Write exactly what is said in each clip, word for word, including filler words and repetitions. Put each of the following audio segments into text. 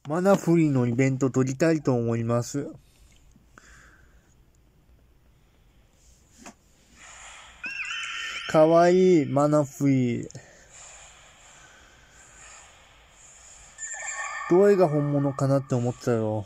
マナフリーのイベント撮りたいと思います。かわいいマナフリー。どれが本物かなって思ったよ。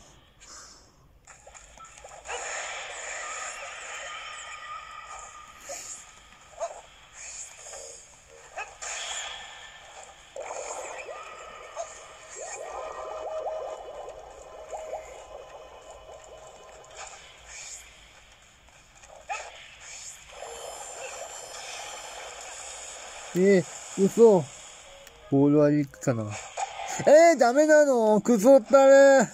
えー、嘘。ボール割り行くかな。えー、ダメなの？くそったね。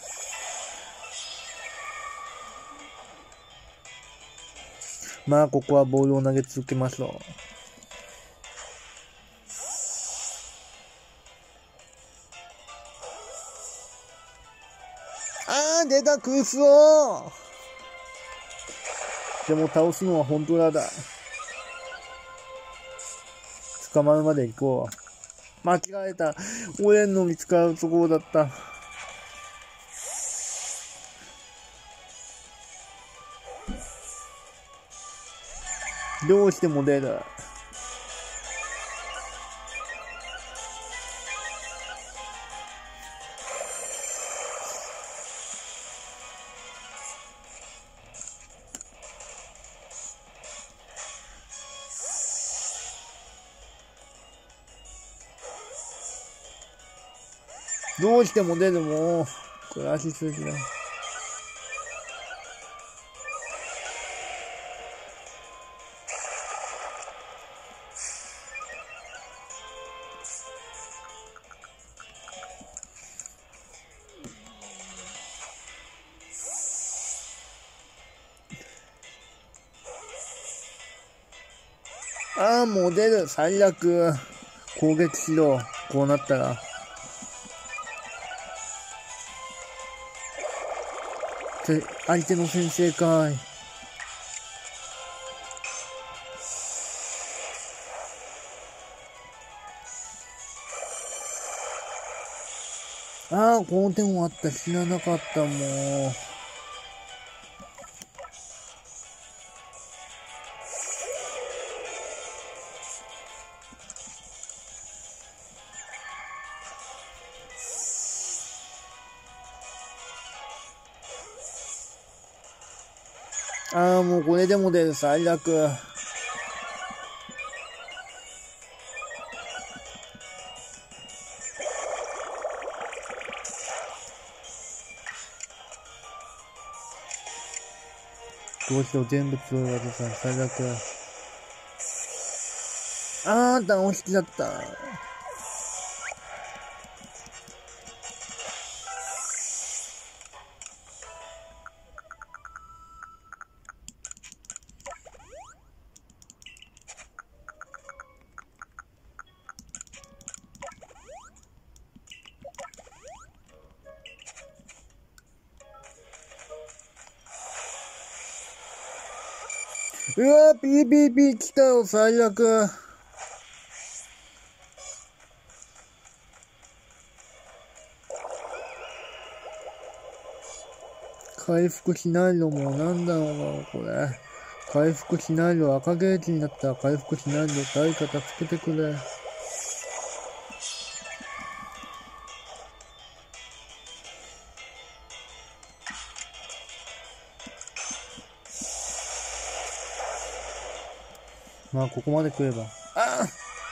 まあ、ここはボールを投げ続けましょう。あー、出た、くそー。でも倒すのは本当だだ。捕まるまで行こう。間違えた。俺の見つかるところだった。どうしても出る。どうしても出るもん。これ足すぎだ。ああ、もう出る。最悪。攻撃しろ。こうなったら。て、相手の先生かい。ああ、この手もあった。知らなかった、もう。ああ、もうこれでも出る。最悪。どうしよう、全部強い技さ、最悪。あー、倒しちゃった。うわー、ピーピーピー来たよ、最悪。回復しないのもなんだろうな、これ。回復しないの、赤ゲージになったら回復しないの、誰か助けてくれ。まあ、ここまで来れば。ああ、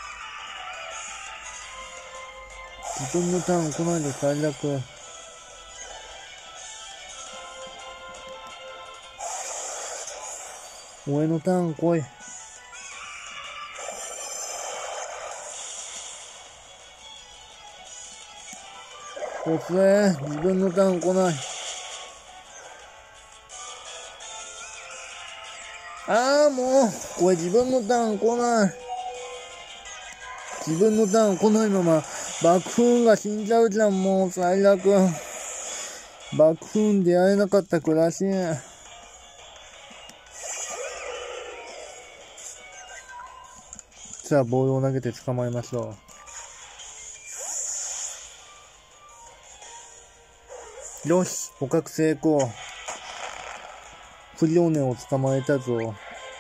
自分のターン来ないで最悪。俺のターン来い。遅え。自分のターン来ない。ああ、もう。これ自分のターン来ない。自分のターン来ないまま、爆風が死んじゃうじゃん、もう最悪。爆風でやれなかった暮らし。さあ、ボールを投げて捕まえましょう。 よし、捕獲成功。フリオネを捕まえたぞ。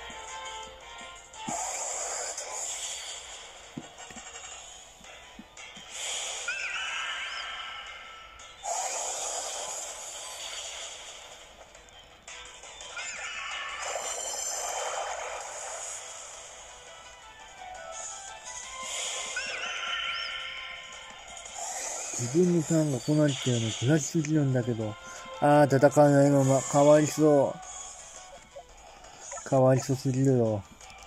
自分のターンが来ないっていうの悔しすぎるんだけど。ああ、戦わないまま、かわいそう。かわいそうすぎるよ。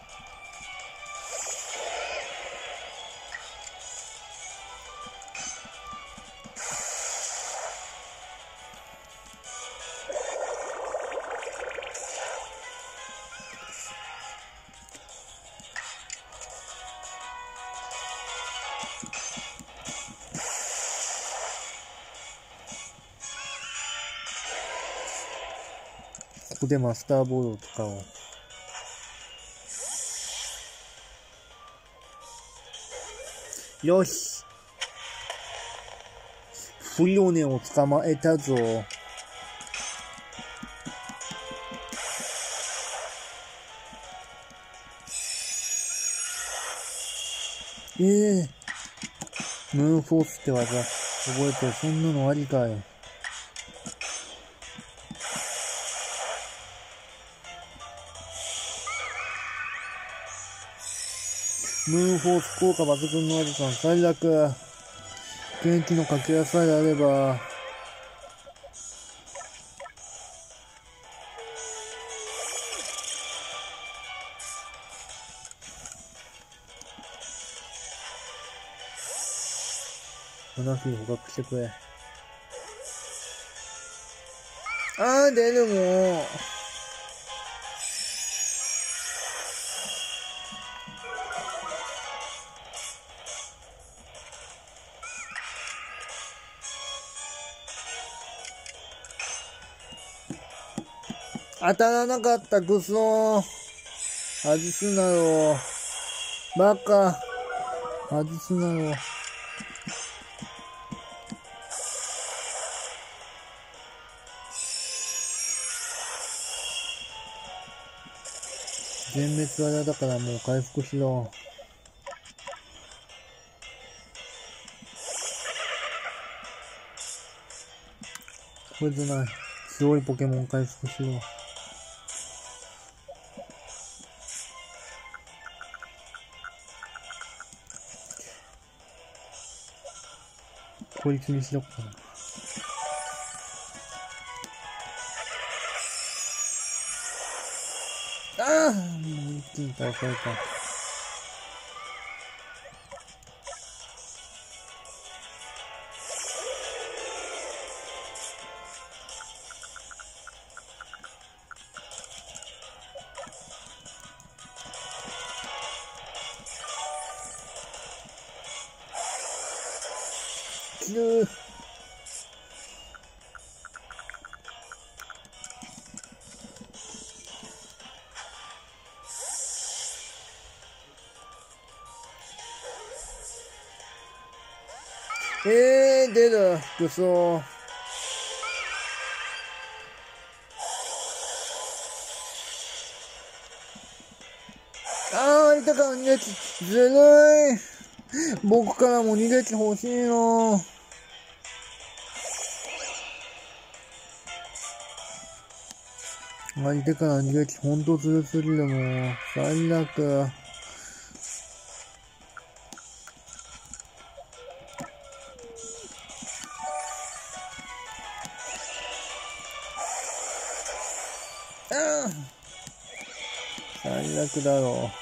ここでマスターボールを使おう。よし。フリオネを捕まえたぞ。ええー。ムーンフォースって技、覚えてる。そんなのありかい。ムーンフォース効果抜群の技さん、最悪。元気のかけらさえあれば。マナフィー捕獲してくれ。あー、出るもん。当たらなかった、クソー。外すなよ。バカ。外すなよ。全滅技だからもう回復しろ。これじゃない。強いポケモン回復しろ。こいつにしよっかな。ああ、もう一気に倒された。きるー。えー、出る。くそー。あー、いたから逃げち、ずるい。僕からも逃げてほしいの。相手から逃げてほんとずるすぎるもん。最悪。ああ、最悪だろ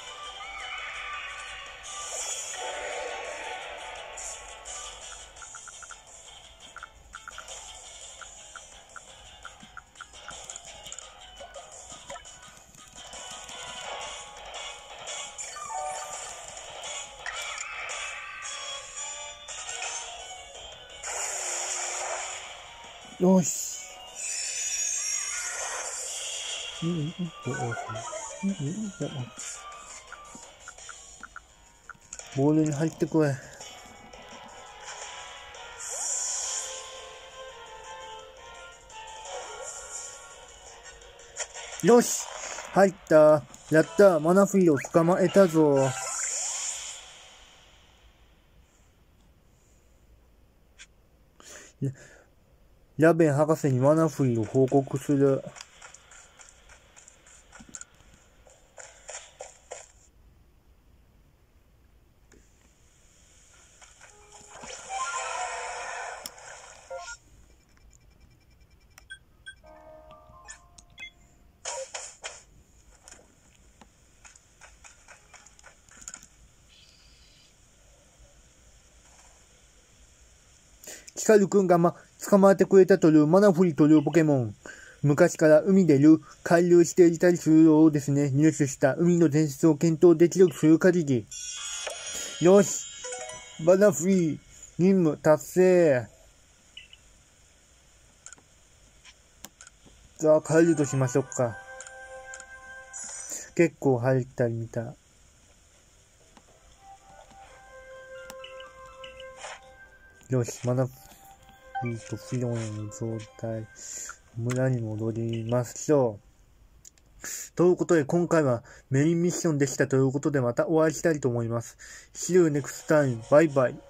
う。よし。うんうんうんうんうん。ボールに入ってこい。 よし入った。やった。マナフィーを捕まえたぞ。ラベン博士にマナフィーを報告する。ヒカルくんがま、捕まえてくれたというマナフリというポケモン。昔から海で流、海流していたりするようですね。入手した海の伝説を検討できるとする限り。よしマナフリ任務達成。じゃあ帰るとしましょうか。結構入ったり見た。よし、マナフリとフィロンの状態。村に戻りましょう。ということで、今回はメインミッションでしたということで、またお会いしたいと思います。See you next time. バイバイ。